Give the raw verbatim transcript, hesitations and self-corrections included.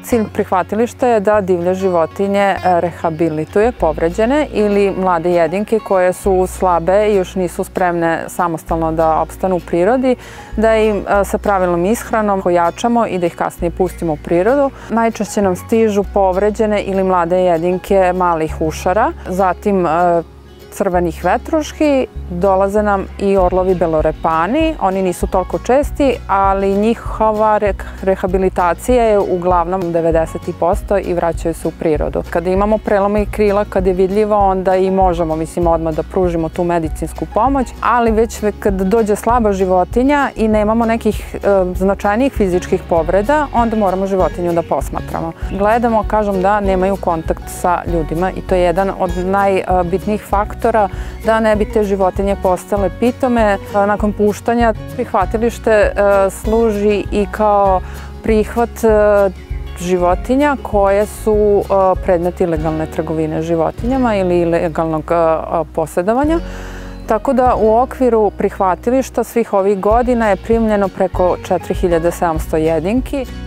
Cilj prihvatilišta je da divlje životinje rehabilituje povređene ili mlade jedinke koje su slabe i još nisu spremne samostalno da opstanu u prirodi, da im sa pravilnom ishranom pojačamo i da ih kasnije pustimo u prirodu. Najčešće nam stižu povređene ili mlade jedinke malih ušara, zatim crvenih vetruški, dolaze nam i orlovi belorepani. Oni nisu toliko česti, ali njihova rehabilitacija je uglavnom devedeset posto i vraćaju se u prirodu. Kada imamo prelome i krila, kad je vidljivo, onda i možemo, mislim, odmah da pružimo tu medicinsku pomoć, ali već kad dođe slaba životinja i nemamo nekih značajnijih fizičkih povreda, onda moramo životinju da posmatramo. Gledamo, kažem, da nemaju kontakt sa ljudima i to je jedan od najbitnijih faktora da ne bi te životinje postale pitome. Nakon puštanja prihvatilište služi i kao prihvat životinja koje su predmet ilegalne trgovine životinjama ili ilegalnog posjedovanja. Tako da u okviru prihvatilišta svih ovih godina je primljeno preko četiri hiljade sedamsto jedinki.